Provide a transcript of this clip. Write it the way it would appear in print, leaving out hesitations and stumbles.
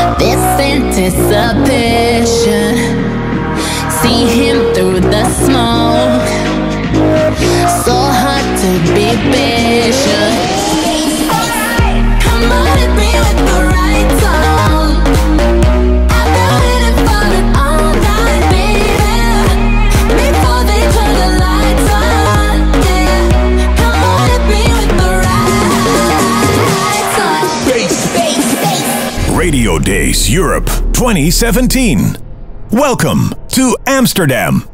This anticipation, see him through the smoke. So hard to be patient. Come on and be with the right song. I've been waiting for it all night, baby. Before they turn the lights on, yeah. Come on and be with the right song. Bass, bass, bass. Radio Days Europe 2017. Welcome to Amsterdam.